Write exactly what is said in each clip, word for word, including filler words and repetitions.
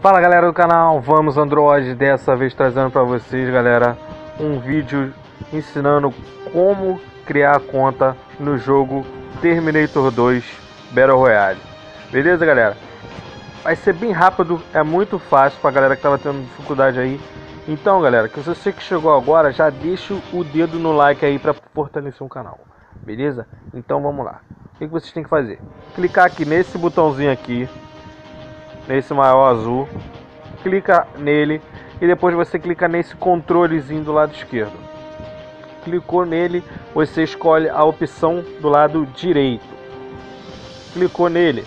Fala galera do canal, vamos Android, dessa vez trazendo para vocês, galera, um vídeo ensinando como criar conta no jogo Terminator dois Battle Royale. Beleza, galera? Vai ser bem rápido, é muito fácil para galera que tava tendo dificuldade aí. Então, galera, que você que chegou agora, já deixa o dedo no like aí para fortalecer o canal. Beleza? Então vamos lá. O que vocês têm que fazer? Clicar aqui nesse botãozinho aqui, nesse maior azul, clica nele e depois você clica nesse controlezinho do lado esquerdo. Clicou nele, você escolhe a opção do lado direito. Clicou nele,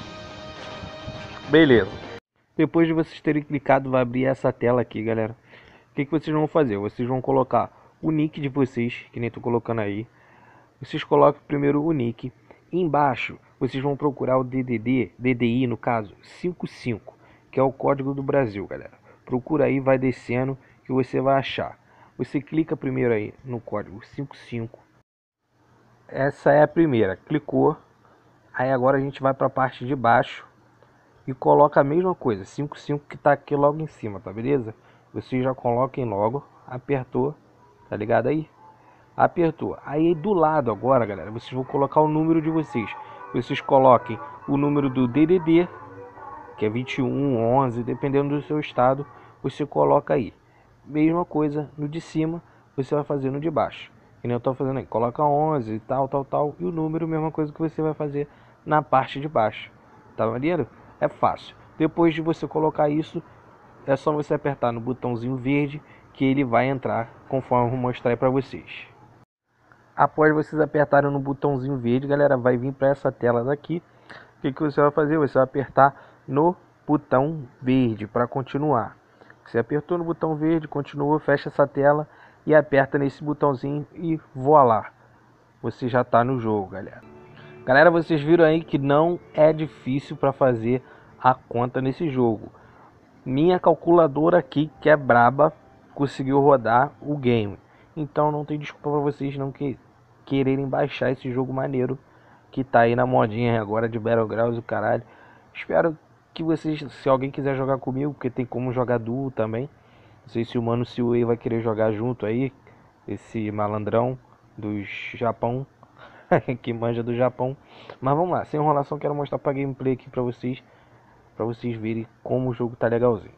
beleza. Depois de vocês terem clicado, vai abrir essa tela aqui, galera. O que, que vocês vão fazer? Vocês vão colocar o nick de vocês, que nem tô colocando aí. Vocês colocam primeiro o nick. Embaixo vocês vão procurar o D D D, D D I no caso, cinquenta e cinco, que é o código do Brasil, galera. Procura aí, vai descendo que você vai achar. Você clica primeiro aí no código cinquenta e cinco. Essa é a primeira. Clicou. Aí agora a gente vai para a parte de baixo e coloca a mesma coisa, cinquenta e cinco, que tá aqui logo em cima, tá beleza? Vocês já coloquem logo, apertou, tá ligado aí? Apertou. Aí do lado agora, galera, vocês vão colocar o número de vocês. Vocês coloquem o número do D D D, que é vinte e um, onze, dependendo do seu estado, você coloca aí. Mesma coisa no de cima, você vai fazer no de baixo. Que nem eu tô fazendo aí. Coloca onze, tal, tal, tal. E o número, mesma coisa que você vai fazer na parte de baixo. Tá maneiro? É fácil. Depois de você colocar isso, é só você apertar no botãozinho verde que ele vai entrar, conforme eu vou mostrar aí pra vocês. Após vocês apertarem no botãozinho verde, galera, vai vir para essa tela daqui. O que, que você vai fazer? Você vai apertar no botão verde para continuar. Você apertou no botão verde, continua, fecha essa tela e aperta nesse botãozinho e voilá, você já está no jogo, galera. Galera, vocês viram aí que não é difícil para fazer a conta nesse jogo. Minha calculadora aqui, que é braba, conseguiu rodar o game. Então não tem desculpa para vocês não que quererem baixar esse jogo maneiro que tá aí na modinha agora de Battlegrounds e o caralho. Espero que vocês, se alguém quiser jogar comigo, porque tem como jogar duo também. Não sei se o Mano Siwei vai querer jogar junto aí, esse malandrão do Japão, que manja do Japão. Mas vamos lá, sem enrolação, quero mostrar pra gameplay aqui pra vocês, pra vocês verem como o jogo tá legalzinho.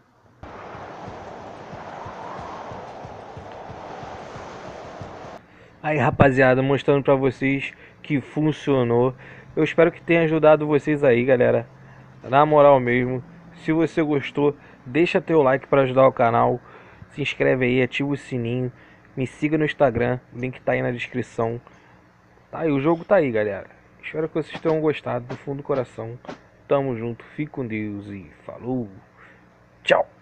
Aí, rapaziada, mostrando pra vocês que funcionou. Eu espero que tenha ajudado vocês aí, galera. Na moral mesmo, se você gostou, deixa teu like para ajudar o canal. Se inscreve aí, ativa o sininho. Me siga no Instagram, o link tá aí na descrição. Tá aí, o jogo tá aí, galera. Espero que vocês tenham gostado do fundo do coração. Tamo junto, fique com Deus e falou. Tchau.